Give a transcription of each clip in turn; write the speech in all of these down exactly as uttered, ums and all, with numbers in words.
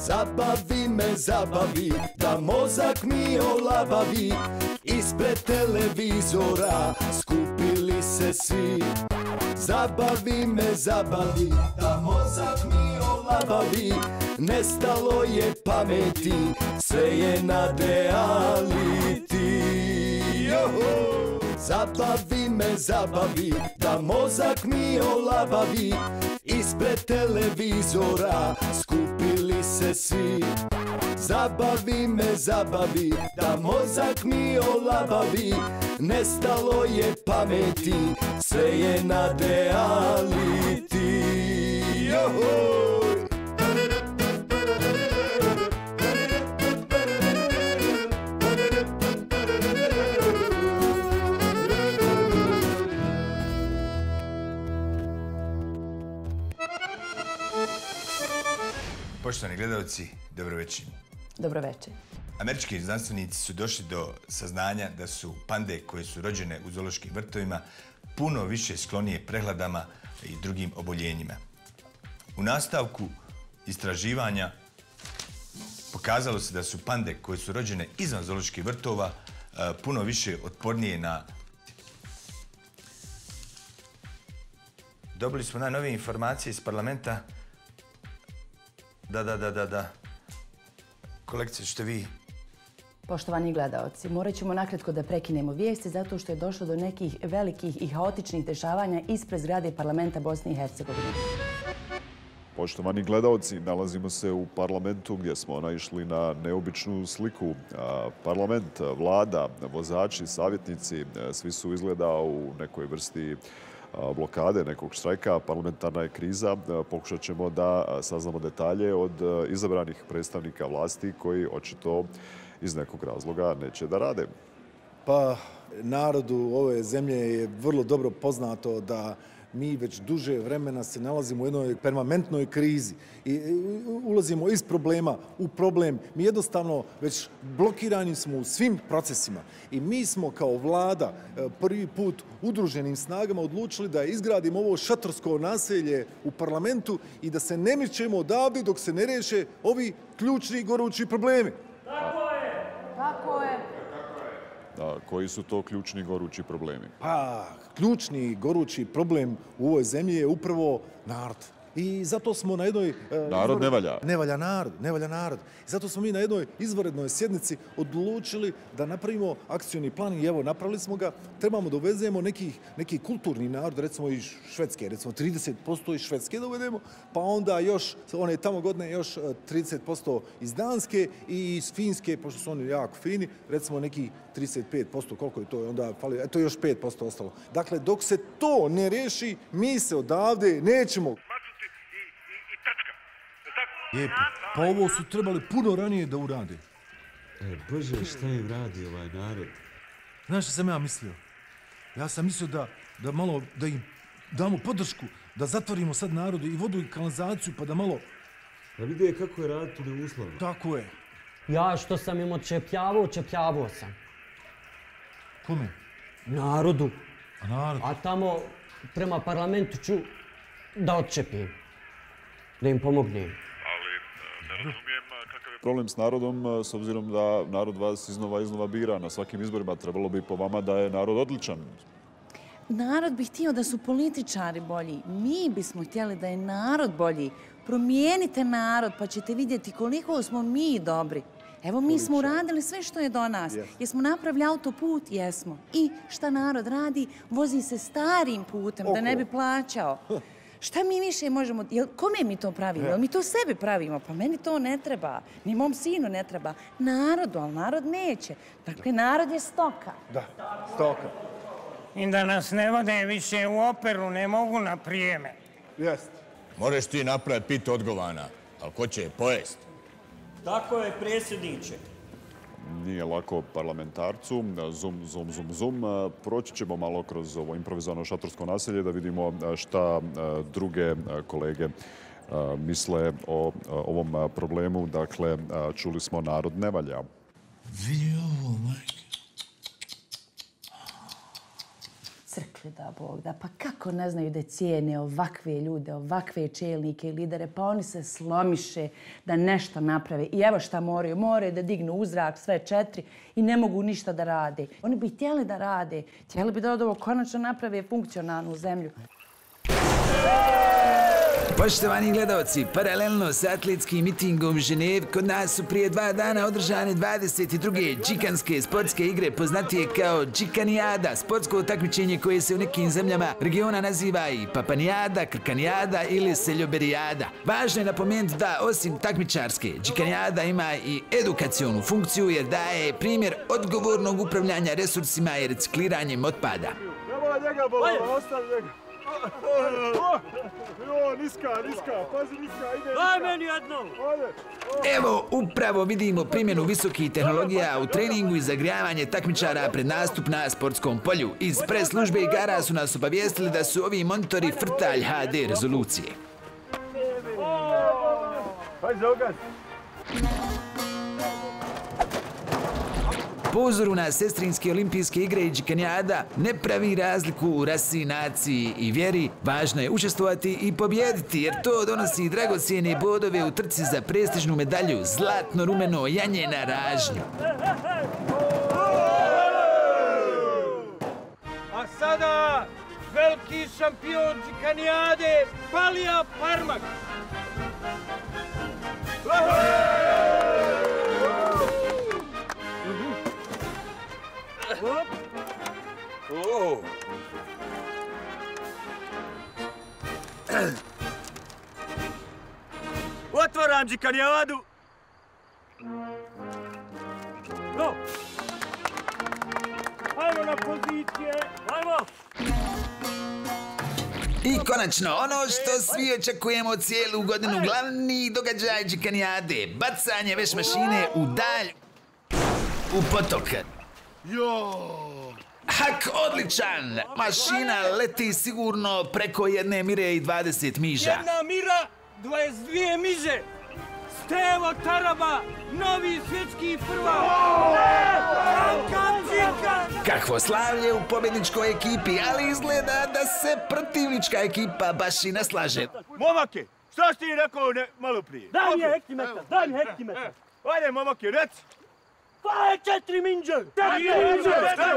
Zabavi me, zabavi, da mozak mi olabavi. Ispred televizora skupili se svi. Zabavi me, zabavi, da mozak mi olabavi. Nestalo je pameti, sve je na reality. Zabavi me, zabavi, da mozak mi olabavi. Ispred televizora skupili se svi. Zabavi me, zabavi, da mozak mi olabavi. Nestalo je pameti, sve je na reality. Poštovani gledalci, dobro večer. Dobro večer. Američki znanstvenici su došli do saznanja da su pande koje su rođene u zoološkim vrtovima puno više sklonije prehladama i drugim oboljenjima. U nastavku istraživanja pokazalo se da su pande koje su rođene izvan zooloških vrtova puno više otpornije na... Dobili smo najnovije informacije iz parlamenta. Da, da, da, da, da. Kolegice, što vi? Poštovani gledaoci, morat ćemo nakratko da prekinemo vijesti zato što je došlo do nekih velikih i haotičnih dešavanja ispred zgrade parlamenta Bosne i Hercegovine. Poštovani gledaoci, nalazimo se u parlamentu gdje smo naišli na neobičnu sliku. Parlament, vlada, vozači, savjetnici, svi su izgleda u nekoj vrsti blokade, nekog štrajka. Parlamentarna je kriza. Pokušat ćemo da saznamo detalje od izabranih predstavnika vlasti koji očito iz nekog razloga neće da rade. Pa, narodu ove zemlje je vrlo dobro poznato da mi već duže vremena se nalazimo u jednoj permanentnoj krizi i ulazimo iz problema u problem. Mi jednostavno već blokirani smo u svim procesima i mi smo kao vlada prvi put udruženim snagama odlučili da izgradimo ovo šatorsko naselje u parlamentu i da se ne mičemo odavde dok se ne riješe ovi ključni gorući problemi. Tako je! Tako je! Koji su to ključni gorući problemi? Pa, ključni gorući problem u ovoj zemlji je upravo narod. I zato smo na jednoj... Narod ne valja. Ne valja narod, ne valja narod. I zato smo mi na jednoj izvanrednoj sjednici odlučili da napravimo akcioni plan i evo, napravili smo ga. Trebamo da uvezemo neki kulturni narod, recimo iz Švedske, recimo trideset posto iz Švedske da uvedemo, pa onda još, one tamo godine još trideset posto iz Danske i iz Finske, pošto su oni jako fini, recimo neki trideset pet posto, koliko je to onda fali, eto još pet posto ostalo. Dakle, dok se to ne riješi, mi se odavde nećemo... Je, pa ovo su trebali puno ranije da urade. E, Bože, šta im radi ovaj narod? Znaš što sam ja mislio? Ja sam mislio da, da malo, da im damo podršku, da zatvorimo sad narodu i vodu i kanalizaciju, pa da malo... Pa vidi kako je raditi u uslovno. Tako je. Ja što sam im odčepljavao, odčepljavao sam. Kome? Narodu. A narod? A tamo prema parlamentu ću da odčepim. Da im pomognem. Problem s narodom, s obzirom da narod vas iznova iznova bira na svakim izborima, trebalo bi po vama da je narod odličan. Narod bi htio da su političari bolji. Mi bismo htjeli da je narod bolji. Promijenite narod pa ćete vidjeti koliko smo mi dobri. Evo, mi smo uradili sve što je do nas. Jesmo napravili autoput? Jesmo. I šta narod radi? Vozi se starim putem da ne bi plaćao. Šta mi više možemo... Kome mi to pravimo? Jel mi to sebi pravimo? Pa meni to ne treba. Ni mom sinu ne treba. Narodu, ali narod neće. Dakle, narod je stoka. Da, stoka. I da nas ne vode više u operu, ne mogu na prijeme. Jest. Možeš ti napraviti pit odgovana, ali ko će je pojest? Tako je, predsjedniče. Nije lako parlamentarcu. Zum, zum, zum, zum. Proći ćemo malo kroz ovo improvizovano šatorsko naselje da vidimo šta druge kolege misle o ovom problemu. Dakle, čuli smo narod ne valja. Vidi ovo, majke. crkli da Bog da. Pa kako ne znaju da cijene ovakve ljude, ovakve čelnike i lidere, pa oni se slomiše da nešto naprave. I evo šta moraju. Moraju da dignu u zrak sve četiri i ne mogu ništa da rade. Oni bi htjeli da rade. Htjeli bi da od ovo konačno naprave funkcionalnu zemlju. Poštovani gledalci, paralelno s atletskim mitingom Ženev, kod nas su prije dva dana održane dvadeset druge džikanske sportske igre, poznatije kao džikanijada, sportsko takmičenje koje se u nekim zemljama regiona naziva i papanijada, krkanijada ili seljoberijada. Važno je napomenuti da osim takmičarske, džikanijada ima i edukacionu funkciju jer daje primjer odgovornog upravljanja resursima i recikliranjem otpada. Nemoj njega, bolova, ostavi njega. Jo, niska, niska, pazi niska, ide. Daj meni jednu! Evo, upravo vidimo primjenu visokih tehnologija u treningu i zagrijavanje takmičara pred nastup na sportskom polju. Iz pres službe igara su nas obavijestili da su ovi monitori Frtalj ha de rezolucije. Hajde, zaugaz. Po uzoru na sestrinske olimpijske igre i džikanijada ne pravi razliku u rasi, naciji i vjeri. Važno je učestvovati i pobjediti jer to donosi dragocjene bodove u trci za prestižnu medalju zlatno-rumeno janje na ražnju. A sada veliki šampion džikanijade Palija Parmak. Oh. Otvaram džikanijadu. Go! Ajmo na pozicije, ajmo! I konačno, ono što svi očekujemo cijelu godinu, glavni događaj džikanijade, bacanje veš mašine u dalj u potok. Jo! Hak, odličan! Mašina leti sigurno preko jedne mire i dvadeset miža. Jedna mira, dvadeset dvije miže. Stevo Taraba, novi svjetski prvak. Kakvo slavlje u pobjedničkoj ekipi, ali izgleda da se protivnička ekipa baš i ne slaže. Momake, šta si ti rekao ne, malo prije? Daj mi hektimetar, daj mi hektimetar. Ajde, momake, reci. Pa je četiri minđe! Četiri minđe!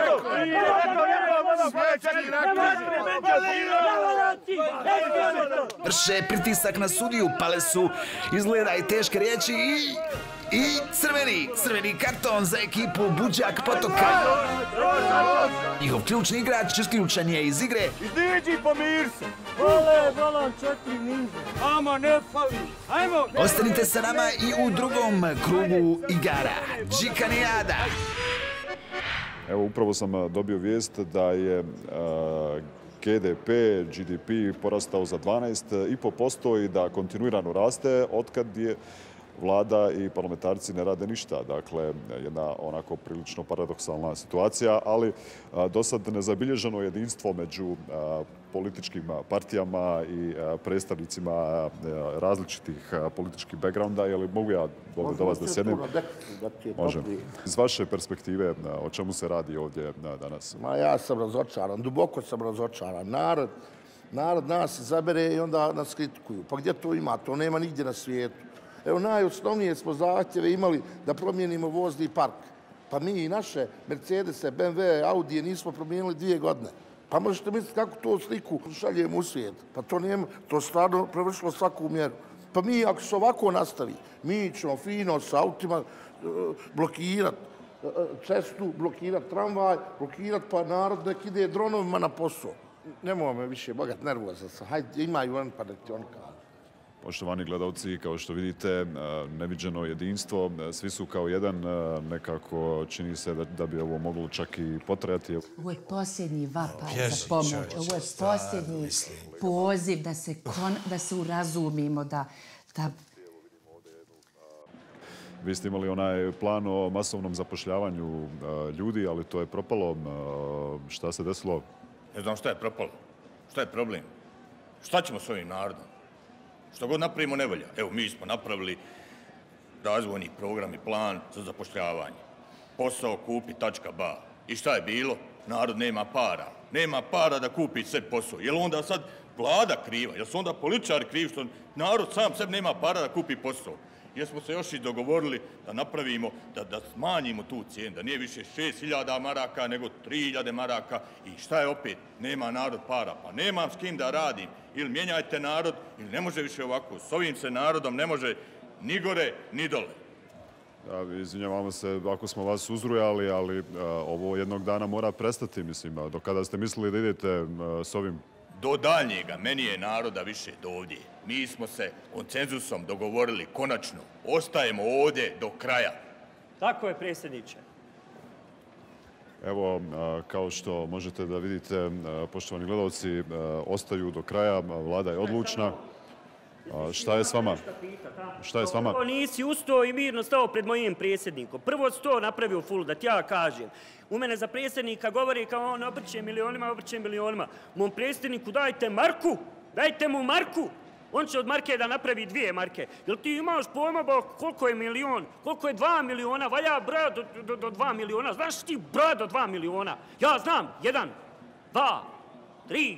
Vrše pritisak na sudiju, pale su, izgleda i teške riječi i... I crveni, crveni karton za ekipu Buđak Potoka. Njihov ključni igrač isključen je iz igre. Izdiđi, pomir se! Vole, volan četiri minđe. Ama ne fali. Ajmo! Ostanite sa nama i u drugom krugu igara. Džikanijada. Evo, upravo sam dobio vijest da je G D P, G D P porastao za dvanaest i po posto i da kontinuirano raste otkad je vlada i parlamentarci ne rade ništa. Dakle, jedna onako prilično paradoksalna situacija, ali do sad nezabilježeno jedinstvo među političkim partijama i predstavnicima različitih političkih backgrounda. Je li mogu ja ovdje do vas da sjednem? Može. Iz vaše perspektive, o čemu se radi ovdje danas? Ma ja sam razočaran, duboko sam razočaran. Narod, narod nas izabere i onda nas kritikuju. Pa gdje to ima? To nema nigdje na svijetu. Evo, najosnovnije smo zahtjeve imali da promijenimo vozni park. Pa mi i naše Mercedese, B M W, Audije nismo promijenili dvije godine. Pa možete misliti kako to sliku šaljemo u svijet. Pa to nije, to stvarno prevršilo svaku mjeru. Pa mi, ako se ovako nastavi, mi ćemo fino s autima blokirati cestu, blokirati tramvaj, blokirati pa narod nek ide dronovima na posao. Nemoj me više bogat nervozan sam. Hajde, imaju on pa da ti on kaže. Poštovani gledalci, kao što vidite, neviđeno jedinstvo, svi su kao jedan, nekako čini se da, da bi ovo moglo čak i potrajati. Ovo je posljednji vapaj za pomoć, ovo je posljednji poziv da se, kon, da se urazumimo, da, da... Vi ste imali onaj plan o masovnom zapošljavanju ljudi, ali to je propalo. Šta se desilo? Ne znam šta je propalo. Šta je problem? Šta ćemo s ovim narodom? Što god napravimo ne valja. Evo, mi smo napravili razvojni program i plan za zapošljavanje. Posao kupi tačka ba. I šta je bilo? narod nema para. Nema para da kupi sve posao. Je li onda sad vlada kriva? Je li su onda političari krivi što narod sam sebi nema para da kupi posao? Jer smo se još i dogovorili da napravimo, da, da smanjimo tu cijenu, da nije više šest hiljada maraka nego tri hiljade maraka. I šta je opet? Nema narod para. Pa nemam s kim da radim. Ili mijenjajte narod, ili ne može više ovako. S ovim se narodom ne može ni gore, ni dole. Ja, izvinjavamo se ako smo vas uzrujali, ali a, ovo jednog dana mora prestati, mislim. Do kada ste mislili da idete a, s ovim? Do daljnjega, meni je naroda više do ovdje. Mi smo se konsenzusom dogovorili konačno. Ostajemo ovdje do kraja. Tako je, predsjedniče. Evo, a, kao što možete da vidite, a, poštovani gledalci, a, ostaju do kraja, vlada je odlučna. A, šta je s vama? Šta je s vama? Prvo nisi ustao i mirno stao pred mojim predsjednikom. Prvo si to napravio ful, da ti ja kažem. U mene za predsjednika govori kao on obrće milionima, obrće milionima. Mom predsjedniku dajte marku, dajte mu marku. On će od marke da napravi dvije marke. Jel ti imaš pojma ba koliko je milion, koliko je dva miliona, valja broja do, do, do dva miliona. Znaš ti broja do dva miliona? Ja znam, jedan, dva, tri.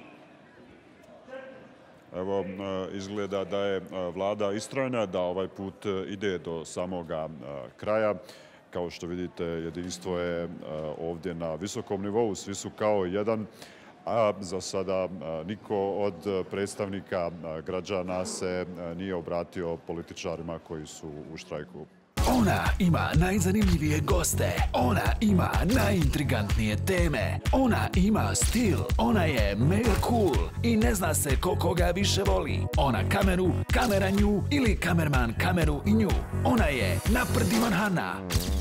Evo, izgleda da je vlada istrajna, da ovaj put ide do samoga kraja. Kao što vidite, jedinstvo je ovdje na visokom nivou, svi su kao jedan, a za sada niko od predstavnika građana se nije obratio političarima koji su u štrajku. Ona ima najzanimljivije goste, ona ima najintrigantnije teme, ona ima stil, ona je mega cool i ne zna se ko koga više voli. Ona kameru, kamera nju ili kamerman kameru i nju. Ona je Naprdiman Hana.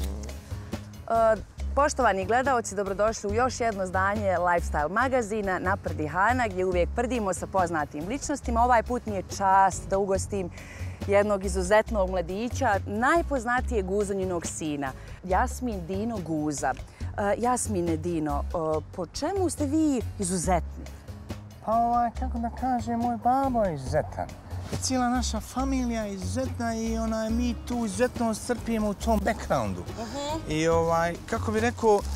Uh, poštovani gledaoci, dobrodošli u još jedno zdanje Lifestyle magazina Naprdi Hana, gdje uvijek prdimo sa poznatim ličnostima. Ovaj put mi je čast da ugostim jednog izuzetnog mladića, najpoznatijeg Guzonjinog sina, Jasmin Dino Guza. Uh, Jasmine Dino, uh, po čemu ste vi izuzetni? Pa ovaj, kako da kažem, moj babo je izuzetan. I cijela naša familija je izuzetna i onaj, mi tu izuzetno strpimo u tom backgroundu. Uh-huh. I ovaj, kako bi rekao, uh,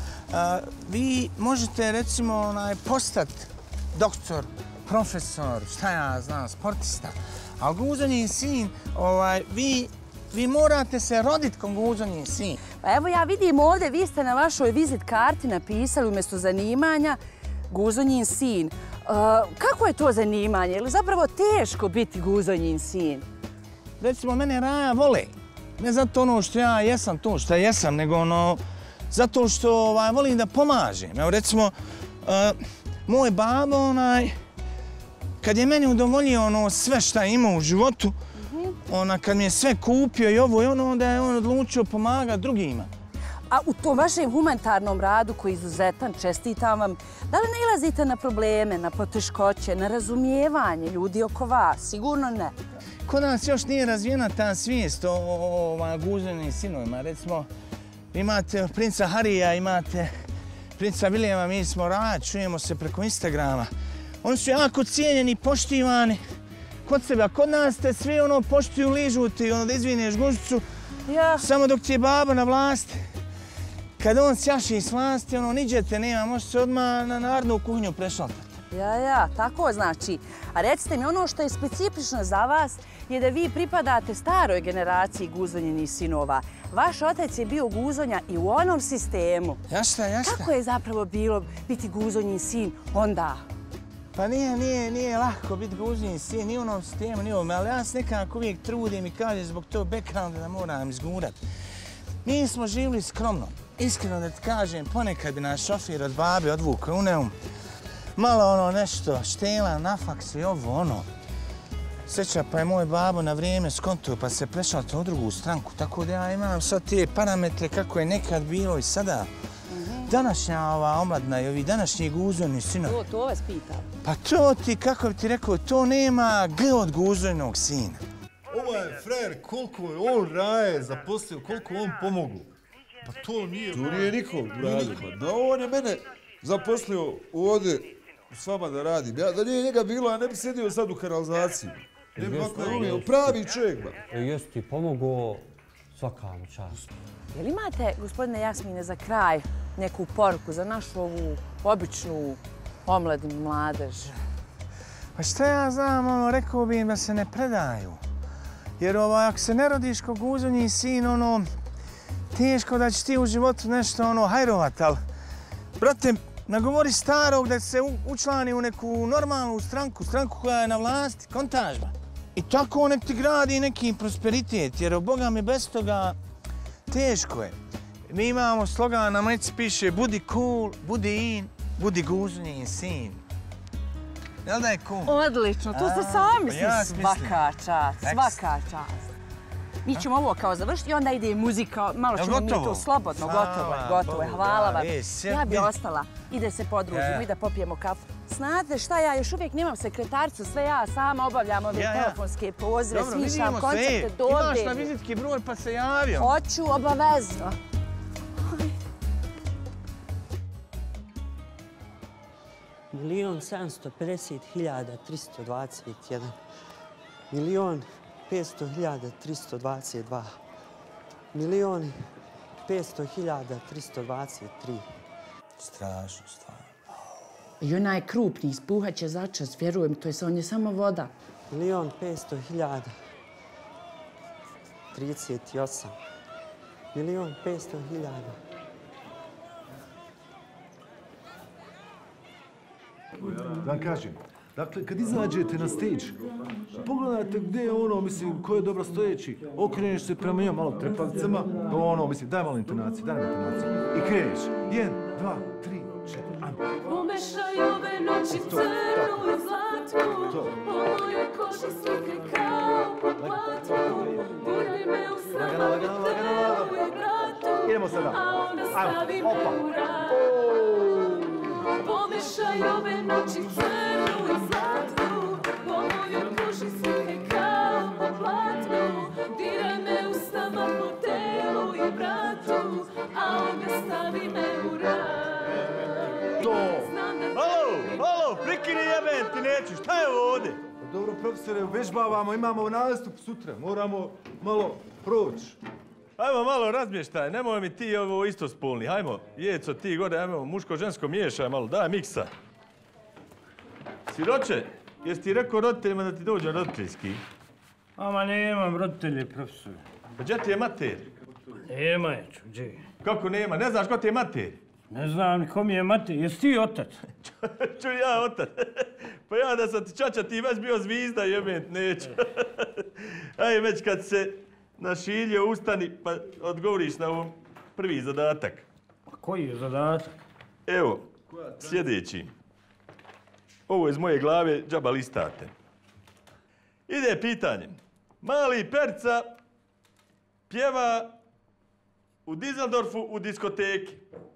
vi možete recimo onaj, postati doktor, profesor, šta ja znam, sportista. Ali Guzonjin sin, ovaj, vi, vi morate se roditi kao Guzonjin sin. Pa evo ja vidim ovdje, vi ste na vašoj vizit karti napisali umjesto zanimanja Guzonjin sin. Uh, kako je to zanimanje? Je li zapravo teško biti Guzonjin sin? Recimo, mene Raja vole. Ne zato ono što ja jesam to što ja jesam, nego ono, zato što ovaj, volim da pomažem. Evo recimo, uh, moj babo, onaj, kad je meni udovoljio ono sve šta ima u životu, mm-hmm. ona, kad mi je sve kupio i ovo i ono, onda je on odlučio pomagati drugima. A u tom vašem humanitarnom radu koji je izuzetan, čestitam vam, da li nailazite na probleme, na poteškoće, na razumijevanje ljudi oko vas? Sigurno ne. Kod nas još nije razvijena ta svijest o, o, o Guzonjim sinovima. Recimo, imate princa Harija, imate princa Vilijama, mi smo rad, čujemo se preko Instagrama. Oni su jako cijenjeni, poštivani kod sebe, a kod nas te svi ono poštuju, ližu ti, ono da izvineš guzicu, ja. Samo dok ti je baba na vlasti. Kad on sjaši s vlasti, ono, niđete, nema, možete se odmah na narodnu kuhinju prešaltati. Ja, ja, tako znači. A recite mi, ono što je specifično za vas je da vi pripadate staroj generaciji Guzonjinih sinova. Vaš otac je bio Guzonja i u onom sistemu. Jasno, jasno. Kako je zapravo bilo biti Guzonjin sin onda? Pa nije, nije, nije lako biti Guzonjin sin, ni u onom sistemu, ni u ovom, ali ja se nekako uvijek trudim i kažem zbog tog backgrounda da moram izgurat. Mi smo živjeli skromno. Iskreno da ti kažem, ponekad bi naš šofir od babe odvukao u Neum. Malo ono nešto, štela, na faksu i ovo ono. Sjeća pa je moj babo na vrijeme skontuo pa se prešao u drugu stranku. Tako da ja imam sad te parametre kako je nekad bilo i sada. Mm-hmm. Današnja ova omladna i ovi današnji Guzonji sinovi. To, to vas pitam. Pa to ti, kako bi ti rekao, to nema G od Guzonjinog sina. Ovaj frajer, koliko je on Raje zaposlio, koliko on pomogu. Pa to nije... To nije nikog uradio. Pa da on je mene zaposlio ovdje s vama da radim. Ja, da nije njega bilo, ja ne bi sjedio sad u kanalizaciji. Ne bi ovako umio, pravi čovjek, ba. Jesi ti pomogao svaka mu čast. Jel imate, gospodine Jasmine, za kraj neku poruku za našu ovu običnu omladinu mladež? Pa šta ja znam, ono, rekao bi im da se ne predaju. Jer ovaj, ako se ne rodiš ko guzonji sin, ono, teško da ćeš ti u životu nešto, ono, hajrovat, ali, brate, nagovori starog da se učlani u neku normalnu stranku, stranku koja je na vlasti, kontažba. I tako nek ti gradi neki prosperitet, jer Boga mi bez toga teško je. Mi imamo slogan na majici piše budi cool, budi in, budi guzonjin sin. Jel da je cool? Odlično, to ste sami ja si svaka čast, svaka čast. Mi ćemo ovo kao završiti i onda ide muzika, malo ćemo mi to slobodno, gotovo je, gotovo je, hvala vam. Ja bi ostala i da se podružimo i da popijemo kafu. Znate šta, ja još uvijek nemam sekretaricu, sve ja sama obavljam ove telefonske pozive, smišljam koncepte, dobe. Imaš na vizitki broj pa se javio. Hoću, obavezno. Milion sedamsto pedeset hiljada tristo dvadeset jedan. Milion petsto hiljada tristo dvadeset dva. Milion petsto hiljada tristo dvadeset tri. Strašno stvarno. I onaj krupni ispuhat će začas, vjerujem, to je on je samo voda. Milion petsto hiljada trideset osam. Milion petsto hiljada. Da vam kažem, dakle, kad izađete na stage, pogledajte gdje je ono, mislim, ko je dobro stojeći, okreneš se prema njom malo trepavicama, ono, mislim, daj malo intonaciju, daj malo intonaciju. I kreneš. Jedan, dva, tri, četiri, ajmo. Pomešaj ove noći crnu i zlatnu, po mojoj koži slike kao po platnu, diraj me u sama telu i vratu, idemo sada. A onda stavi me u rad. Pomešaj ove noći crnu i zlatnu, po mojoj koži slike kao po platnu, diraj me usnama po telu i vratu, a onda stavi me u rad. To! Alo, alo, prikini jeben, ti neću, šta je ovo ovdje? Dobro, profesore, vežbavamo, imamo nastup sutra, moramo malo proći. Ajmo malo razmještaj, nemoj mi ti ovo istospolni, hajmo, Jeco, ti gore, ajmo, muško-žensko miješaj malo, daj miksa. Siroče, jesi ti rekao roditeljima da ti dođu roditeljski? Ama nemam roditelje, profesor. Pa gdje ti je mater? Nema je, ču, gdje? Kako nema, ne znaš ko ti je mater? Ne znam ni ko mi je mater, jesi ti otac? Ču ja otac. Pa ja da sam ti čača, ti već bio zvizda, jebent, neću. Aj, već kad se našilio, ustani, pa odgovoriš na ovom prvi zadatak. A koji je zadatak? Evo, sljedeći. Ovo iz moje glave, džaba listate. Ide pitanje. Mali Perca pjeva u Dizeldorfu u diskoteki.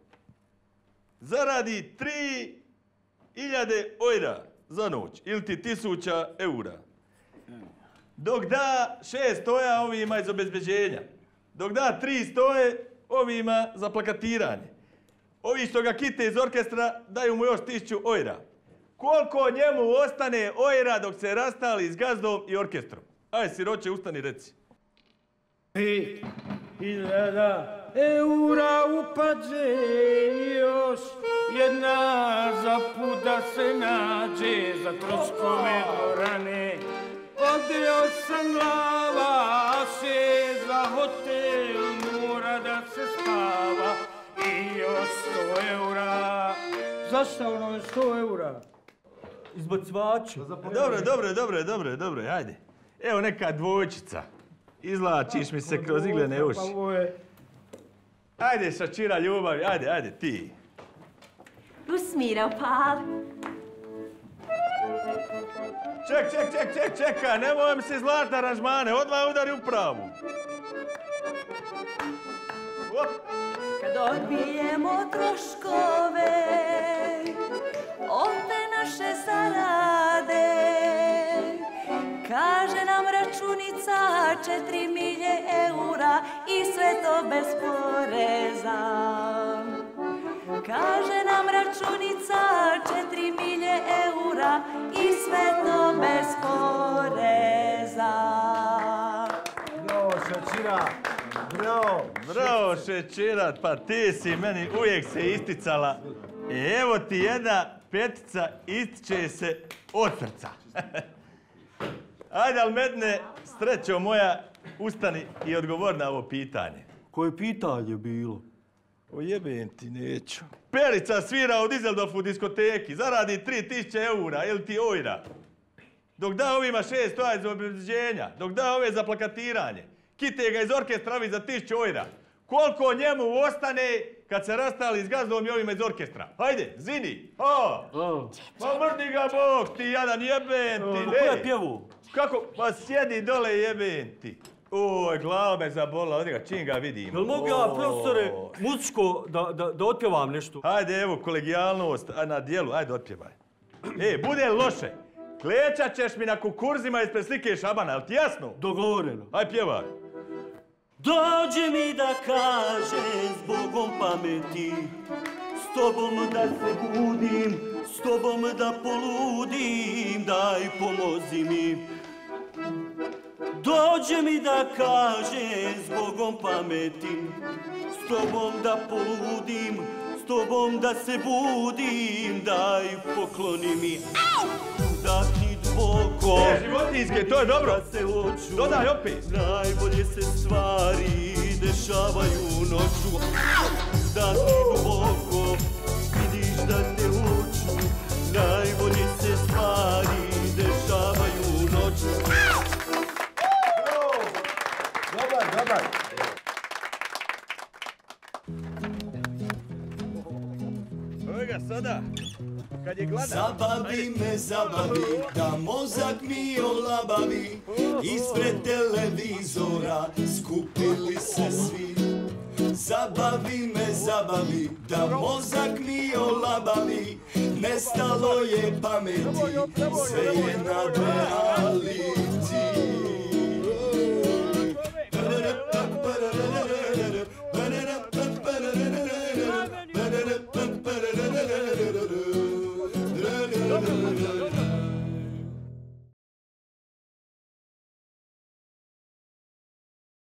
Zaradi tri hiljade ojra za noć, ili ti tisuća eura. Dok da šest stoja ovima iz obezbeđenja. Dok da tri stoje ovima za plakatiranje. Ovi što ga kite iz orkestra daju mu još tisuću ojra. Koliko njemu ostane ojra dok se rastali s gazdom i orkestrom? Aj, siroče, ustani, reci. Pet hiljada eura upađe još jedna za put da se nađe za troškove dvorane. Odeo sam glava, se za hotel mora da se spava i još sto eura. Zašto ono je sto eura? Izbacivači. Dobro, dobro, dobro, dobro, dobro, ajde. Evo neka dvojčica. Izlačiš mi se kroz iglene uši. Ajde, šačira ljubavi, ajde, ajde, ti. Usmira, pali. Ček, ček, ček, ček, čeka, nemoj mi se zlatne aranžmane, odmah udari u pravu. Kad odbijemo troškove, od te naše zarade, kaže nam računica četiri milje eura i sve to bez poreza. Kaže nam računica četiri milje eura i sve to bez poreza. Bravo, šačira. Bravo, bravo šećerat, pa ti si meni uvijek se isticala. Evo ti jedna petica, ističe se od srca. Ajde, Almedne, srećo moja, ustani i odgovor na ovo pitanje. Koje pitanje bilo? O jebem ti neću. Perica svira u Dizeldorfu diskoteki, zaradi tri tisuće eura ili ti ojra. Dok da ovima šest toja za obezbeđenja, dok da ove za plakatiranje. Kite ga iz orkestra za tisuću ojra. Koliko njemu ostane kad se rastali s gazdom i ovima iz orkestra? Hajde, zini, ha! Pa mrdi ga Bog, ti jadan jeben ti, ne! Ko je pjevu? Kako? Pa sjedi dole jeben ti. Oj, glava me zabolila, ovdje ga, čim ga vidim. Jel mogu ja, profesore, muzičko da, da, da otpjevam nešto? Hajde, evo, kolegijalnost na dijelu, ajde otpjevaj. E, bude loše. Klečat ćeš mi na kukurzima ispred slike Šabana, jel ti jasno? Dogovoreno. Aj, pjevaj. Dođe mi da kažem s Bogom pameti, s tobom da se budim, s tobom da poludim, daj pomozi mi. Dođe mi da kažem s Bogom pameti, s tobom da poludim, s tobom da se budim, daj pokloni mi. Da ti dvoko, E, životinjske, to je dobro. da se oču, Dodaj opet. najbolje se stvari dešavaju noću. Da ti duboko, vidiš da te oču, najbolje se stvari dešavaju noću. Dobar, dobar. Evo ga sada, kad je gladan. Zabavi me, zabavi, da mozak mi olabavi. Ispred televizora skupili se svi. Zabavi me, zabavi, da mozak mi olabavi. Nestalo je pameti, sve je nadreali.